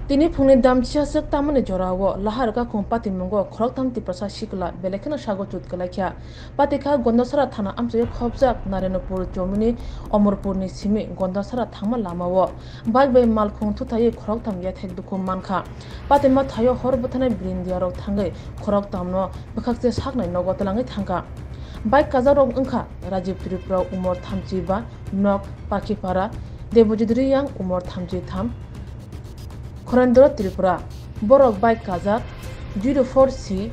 Tini phungni damchia sak tamane jorawo lahar ka khong pati mungo Khoroktham Twiprasa Sikla belekena sago chut kalakya patika Gandasora thana amche khobjak Narenapur Jomuni Omorpurni simi Gandasora thangma lamawo Baiwi malkhung thutaye Khoroktham Yathek duku mankha patima thayo horbothane brindiaro thangai Khoroktham no bkhakche saknai nogotalangai Thangkha Bike Kazarok Unka Rajiv Tripura Umor Thamchi ba Nok Pakipara Debojidri yang Umor Thamchi Tham Khoroktham Tripura Borok Bike Kazak 04C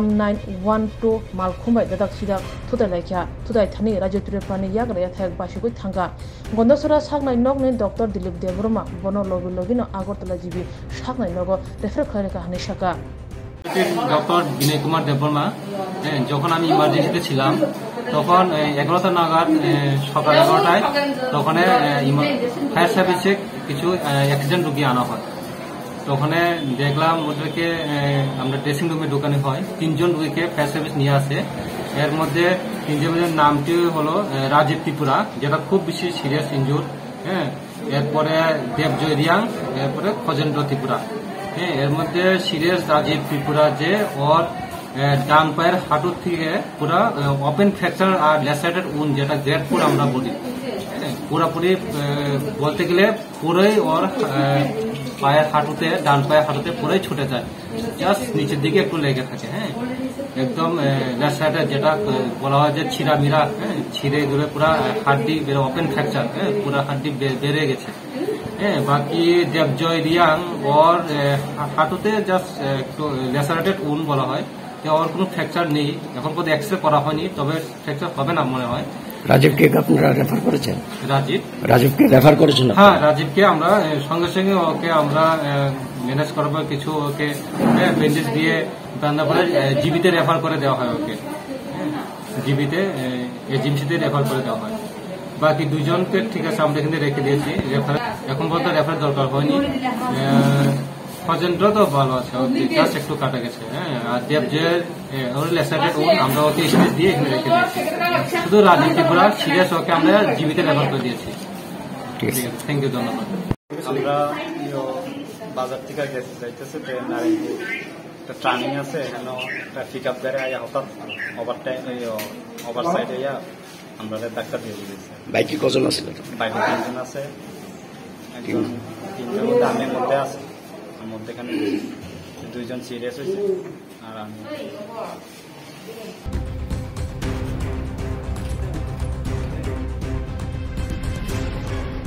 1912 Malkhumbai Dadak Sida Tudalakya Tudai Thani Rajiv Tripura ni Yagra Yathek Bashigui Thangkha Gandasora Saknai Nogni Dr. Dilip Devroma Bono Logino Agortala Jibi Saknai Nogo Refer Kharika Hanishaka doctor Binoy Kumar Debbarma যখন আমি ইমার্জেন্সিতে ছিলাম তখন 11টা নাগাদ সকাল 11টায় তখন fire সার্ভিসে কিছু accident রোগী আনা হয় তখন দেখলাম ওদেরকে আমরা ড্রেসিং রুমে ঢোকানো হয় 3 জন রোগীকে ফায়ার সার্ভিস নিয়ে আসে এর মধ্যে 3 জনের নামটি হলো রাজীব ত্রিপুরা যেটা খুব বেশি সিরিয়াস ইনজুর এরপরে দেবজয় রিয়াং এরপরে খজেন্দ্র ত্রিপুরা এর মধ্যে সিরিয়াস রাজীব ত্রিপুরা যে ওর ডান পায়ের হাঁটুর থেকে পুরা ওপেন ফ্র্যাকচার আর ল্যাসারেটেড উন যেটা গ্রেড পুরো আমরা বলি পুরোপুরি বলতে গেলে পুরোই ওর পায়ের হাঁটুতে ডান পায়ের হাঁটুতে পুরোই ছুটে যায় জাস্ট নিচের দিকে একটু লেগে থাকে একদম ল্যাসারেটেড যেটা বলা হয় যে ছিঁড়া মিরা ছিঁড়ে ঘুরে পুরা হাড্ডি ওপেন ফ্র্যাকচার পুরা হাড্ডি বেড়ে গেছে বাকি দেবজয় রিয়াং ওর হাঁটুতে জাস্ট একটু ল্যাসারেটেড উন বলা হয় ওর কোনো ফ্র্যাকচার নেই এখন পর্যন্ত এক্সরে করা হয়নি তবে ফ্র্যাকচার হবে না মনে হয় রাজীবকে আপনারা রেফার করেছেন রাজীবকে রেফার করেছেন হ্যাঁ রাজীবকে আমরা সঙ্গে সঙ্গে ওকে আমরা ম্যানেজ করবো কিছু ওকে ব্যান্ডেজ দিয়ে বান্দা করে জিবিতে রেফার করে দেওয়া হয় ওকে জিবিতে এজেন্সিতে রেফার করে দেওয়া হয় বাকি 2 জনকে ঠিক আছে আমরা এখানে রেখে দিয়েছি রেফার এখন পর্যন্ত রেফার দরকার হয়নি খজেন্দ্র তো ভালো আছে জাস্ট একটু কাটা গেছে আর দেবজয়ের ওর ল্যাসারেটেড উন আমরা ওকে স্পেস দিয়ে এখানে রেখে দিয়েছি শুধু রাজীব ত্রিপুরা সিরিয়াস ওকে আমরা জীবিত রেফার করে দিয়েছি ঠিক আছে থ্যাংক ইউ ধন্যবাদ আমরা বাজার থেকে যাইতেছে নারায়ণপুর একটা ট্রানিং আছে এখানে একটা পিক আপ গাড়ি আয়া হঠাৎ ওভার সাইডে আমরা ডাক্তার দিয়ে দিয়েছি বাইকে কজন আছে বাইকে 3 জন আছে একজন 3 জনের মধ্যে আমি মধ্যে আছে মধ্যেখানে 2 জন সিরিয়াস হয়েছে আর আমি